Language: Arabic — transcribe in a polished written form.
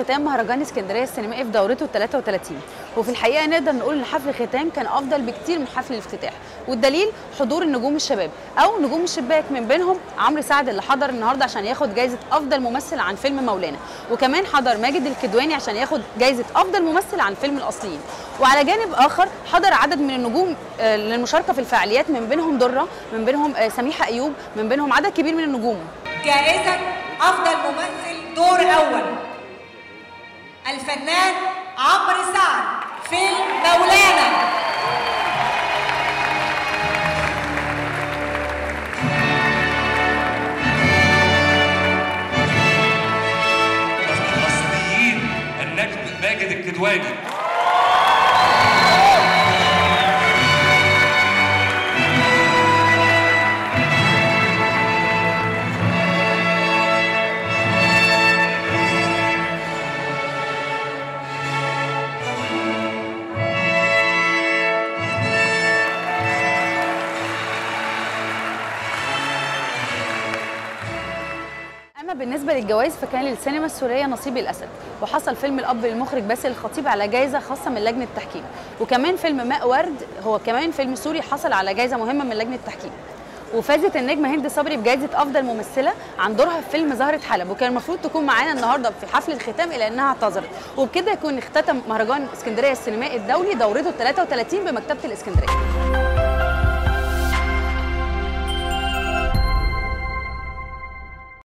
ختام مهرجان اسكندريه السينمائي في دورته 33. وفي الحقيقه نقدر نقول ان حفل الختام كان افضل بكتير من حفل الافتتاح، والدليل حضور النجوم الشباب او نجوم الشباك، من بينهم عمرو سعد اللي حضر النهارده عشان ياخد جائزه افضل ممثل عن فيلم مولانا، وكمان حضر ماجد الكدواني عشان ياخد جائزه افضل ممثل عن فيلم الاصليين. وعلى جانب اخر حضر عدد من النجوم للمشاركه في الفعاليات، من بينهم دره، من بينهم سميحه ايوب، من بينهم عدد كبير من النجوم. جائزة أفضل ممثل دور أول الفنان عمرو سعد فيلم مولانا. الأصليين النجم ماجد الكدواني. أما بالنسبة للجوائز فكان للسينما السورية نصيب الأسد، وحصل فيلم الأب للمخرج باسل الخطيب على جائزة خاصة من لجنة التحكيم، وكمان فيلم ماء ورد هو كمان فيلم سوري حصل على جائزة مهمة من لجنة التحكيم. وفازت النجمة هند صبري بجائزة أفضل ممثلة عن دورها في فيلم زهرة حلب، وكان المفروض تكون معانا النهارده في حفل الختام إلا إنها اعتذرت، وبكده يكون اختتم مهرجان اسكندرية السينمائي الدولي دورته 33 بمكتبة الإسكندرية.